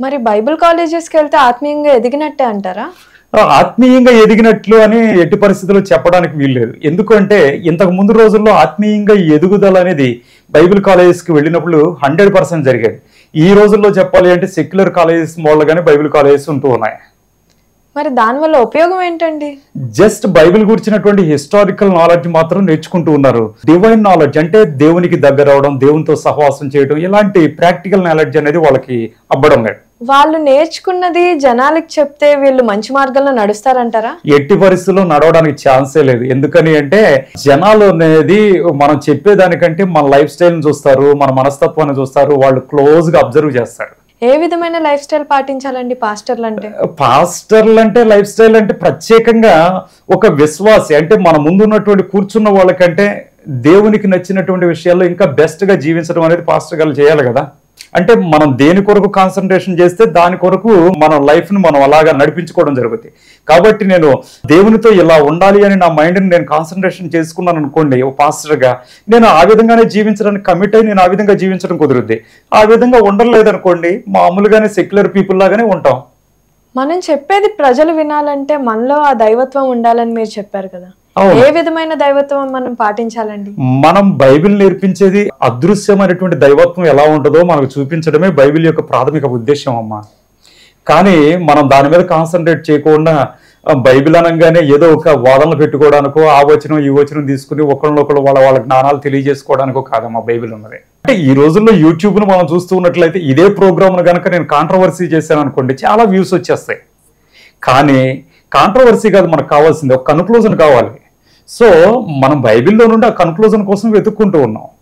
మరి బైబిల్ కాలేజెస్‌కి వెళ్తే ఆత్మీయంగా ఎదిగినట్టే అంటారా? ఆత్మీయంగా ఎదిగినట్లు అని ఎట్టి పరిస్థితుల్లో చెప్పడానికి వీల్లేదు. ఎందుకంటే ఇంతకు ముందు రోజుల్లో ఆత్మీయంగా ఎదుగుదల అనేది బైబిల్ కాలేజెస్‌కి వెళ్ళినప్పుడు 100% జరిగేది. ఈ రోజుల్లో చెప్పాలి అంటే సెక్యులర్ కాలేజెస్ మూలంగానే బైబిల్ కాలేజెస్ ఉంటూ ఉన్నాయి. మరి దానివల్ల ఉపయోగం ఏంటండి? జస్ట్ బైబిల్ గురించినటువంటి హిస్టారికల్ నాలెడ్జ్ మాత్రం నేర్చుకుంటూ ఉన్నారు. డివైన్ నాలెడ్జ్ అంటే దేవునికి దగ్గర అవడం, దేవునితో సహవాసం చేయడం, ఇలాంటి ప్రాక్టికల్ నాలెడ్జ్ అనేది వాళ్ళకి అబ్బడం లేదు. వాళ్ళు నేర్చుకున్నది జనాలకి చెప్తే వీళ్ళు మంచి మార్గంలో నడుస్తారంటారా? ఎట్టి పరిస్థితుల్లో నడవడానికి ఛాన్సే లేదు. ఎందుకని అంటే జనాలు అనేది మనం చెప్పేదానికంటే మన లైఫ్ స్టైల్ని చూస్తారు, మన మనస్తత్వాన్ని చూస్తారు, వాళ్ళు క్లోజ్ గా అబ్జర్వ్ చేస్తారు. ఏ విధమైన లైఫ్ స్టైల్ పాటించాలండి పాస్టర్లు అంటే? పాస్టర్లు అంటే లైఫ్ స్టైల్ అంటే ప్రత్యేకంగా ఒక విశ్వాసి అంటే మన ముందు ఉన్నటువంటి కూర్చున్న వాళ్ళకంటే దేవునికి నచ్చినటువంటి విషయాల్లో ఇంకా బెస్ట్ గా జీవించడం అనేది పాస్టర్ గారు చేయాలి కదా. అంటే మనం దేని కొరకు కాన్సన్ట్రేషన్ చేస్తే దాని కొరకు మన లైఫ్ ని మనం అలాగా నడిపించుకోవడం జరుగుతుంది. కాబట్టి నేను దేవునితో ఇలా ఉండాలి అని నా మైండ్ ని నేను కాన్సన్ట్రేషన్ చేసుకున్నాను అనుకోండి, ఓ పాస్టర్ గా నేను ఆ విధంగానే జీవించడానికి కమిట్ అయి నేను ఆ విధంగా జీవించడం కుదురుద్ది. ఆ విధంగా ఉండలేదనుకోండి మామూలుగానే సెక్యులర్ పీపుల్ లాగానే ఉంటాం. మనం చెప్పేది ప్రజలు వినాలంటే మనలో ఆ దైవత్వం ఉండాలని మీరు చెప్పారు కదా. ఏ విధమైన దైవత్వం మనం పాటించాలండి? మనం బైబిల్ నేర్పించేది అదృశ్యమైనటువంటి దైవత్వం ఎలా ఉంటుందో మనకు చూపించడమే బైబిల్ యొక్క ప్రాథమిక ఉద్దేశం అమ్మా. కానీ మనం దాని మీద కాన్సన్ట్రేట్ చేయకుండా బైబిల్ అనగానే ఏదో ఒక వాదనలు పెట్టుకోవడానికో ఆ వచనం ఈ వచనం తీసుకుని ఒకళ్ళొకళ్ళు వాళ్ళ జ్ఞానాలు తెలియజేసుకోవడానికో కాదమ్మా బైబిల్ ఉన్నది. అంటే ఈ రోజుల్లో యూట్యూబ్ ను మనం చూస్తూ ఉన్నట్లయితే ఇదే ప్రోగ్రామ్ కనుక నేను కాంట్రవర్సీ చేశాను అనుకోండి, చాలా వ్యూస్ వచ్చేస్తాయి. కానీ కాంట్రవర్సీ కాదు మనకు కావాల్సింది, ఒక కన్క్లూజన్ కావాలి. సో మనం బైబిల్లో నుండి ఆ కన్క్లూజన్ కోసం వెతుక్కుంటూ ఉన్నాం.